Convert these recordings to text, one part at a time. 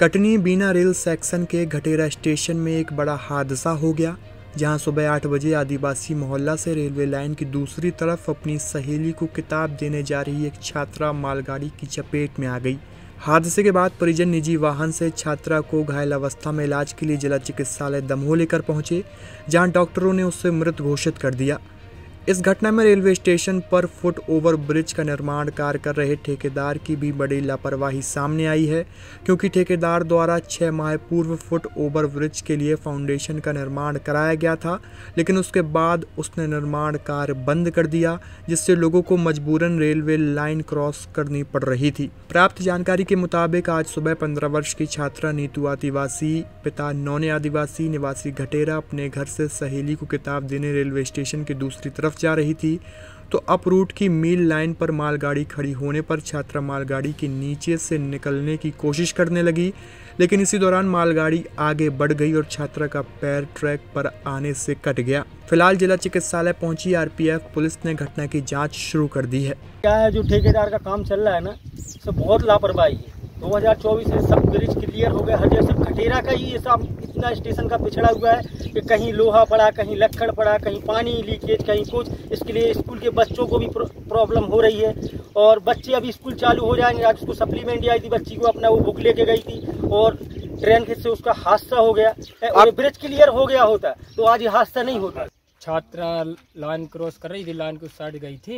कटनी बीना rail section के घटेरा station में एक बड़ा हादसा हो गया, जहां सुबह 8 बजे आदिवासी मोहल्ला से रेलवे लाइन की दूसरी तरफ अपनी सहेली को किताब देने जा रही एक छात्रा मालगाड़ी की चपेट में आ गई। हादसे के बाद परिजन निजी वाहन से छात्रा को घायल अवस्था में इलाज के लिए जिला चिकित्सालय दमोह लेकर पहुंचे, जहां डॉक्टरों ने उसे मृत घोषित कर दिया। इस घटना में रेलवे स्टेशन पर फुट ओवर ब्रिज का निर्माण कार्य कर रहे ठेकेदार की भी बड़ी लापरवाही सामने आई है, क्योंकि ठेकेदार द्वारा 6 माह पूर्व फुट ओवर ब्रिज के लिए फाउंडेशन का निर्माण कराया गया था, लेकिन उसके बाद उसने निर्माण कार्य बंद कर दिया, जिससे लोगों को मजबूरन रेलवे लाइन क्रॉस करनी पड़ रही थी। प्राप्त जानकारी के मुताबिक आज सुबह 15 वर्ष की छात्रा नीतू आदिवासी, पिता नौने आदिवासी निवासी घटेरा अपने घर से सहेली को किताब देने रेलवे स्टेशन की दूसरी तरफ जा रही थी, तो अप रूट की मील लाइन पर मालगाड़ी खड़ी होने पर छात्रा मालगाड़ी के नीचे से निकलने की कोशिश करने लगी, लेकिन इसी दौरान मालगाड़ी आगे बढ़ गई और छात्रा का पैर ट्रैक पर आने से कट गया। फिलहाल जिला चिकित्सालय पहुंची आरपीएफ पुलिस ने घटना की जांच शुरू कर दी है। क्या है, जो ठेकेदार का काम चल रहा है ना, सब बहुत लापरवाही है। 2024 से सब ब्रिज क्लियर हो गया, हर जगह सब घटेरा का ही ये सब इतना स्टेशन का पिछड़ा हुआ है कि कहीं लोहा पड़ा, कहीं लक्कड़ पड़ा, कहीं पानी लीकेज, कहीं कुछ। इसके लिए स्कूल के बच्चों को भी प्रॉब्लम हो रही है, और बच्चे अभी स्कूल चालू हो जाएंगे। आज उसको सप्लीमेंट आई थी, बच्ची को अपना वो बुक लेके गई थी और ट्रेन से उसका हादसा हो गया। और ब्रिज क्लियर हो गया होता तो आज ये हादसा नहीं होता। छात्रा लाइन क्रॉस कर रही थी, लाइन के उस साइड गई थी,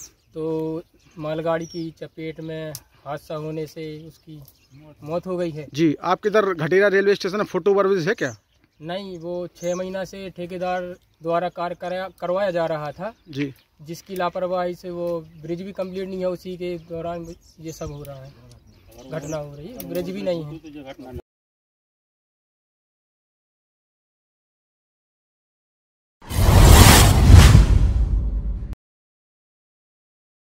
तो मालगाड़ी की चपेट में हादसा होने से उसकी मौत हो गई है। जी, आपके इधर घटेरा रेलवे स्टेशन में फुट ओवर ब्रिज है क्या? नहीं, वो 6 महीना से ठेकेदार द्वारा कार्य करवाया जा रहा था जी, जिसकी लापरवाही से वो ब्रिज भी कंप्लीट नहीं है, उसी के दौरान ये सब हो रहा है, घटना हो रही है, ब्रिज भी नहीं है।